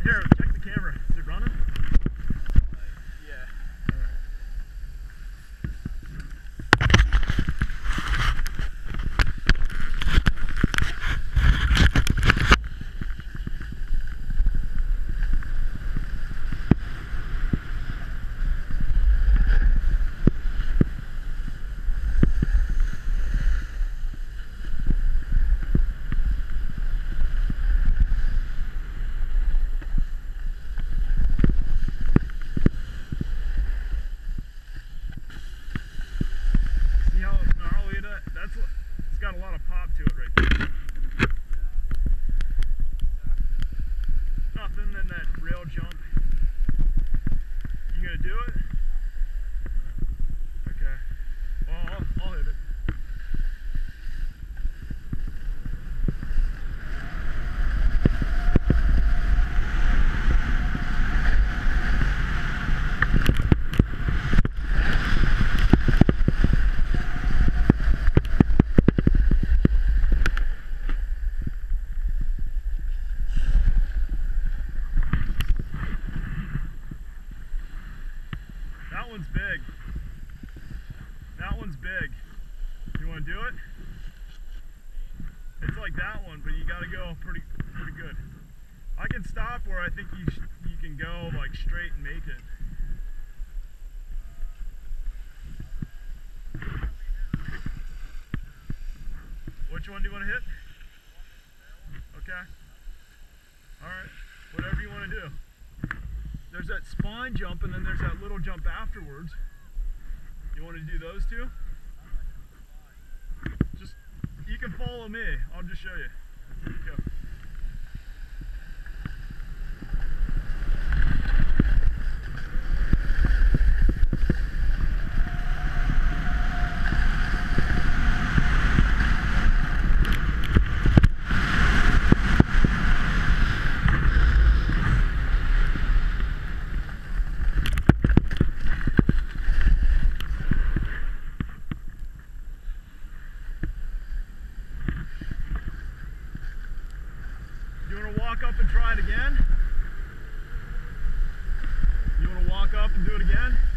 Here, check the camera. Is it running? Yeah. See how gnarly it is? It's got a lot of pop to it right there. Nothing in that rail jump. You gonna do it? Okay. Well, I'll hit it. That one's big. That one's big. You want to do it? It's like that one, but you got to go pretty good. I can stop where I think you can go like straight and make it. Which one do you want to hit? Okay. All right. Whatever you want to do. There's that spine jump and then there's that little jump afterwards. You want to do those two? Just, you can follow me. I'll just show you. Go. You want to walk up and try it again? You want to walk up and do it again?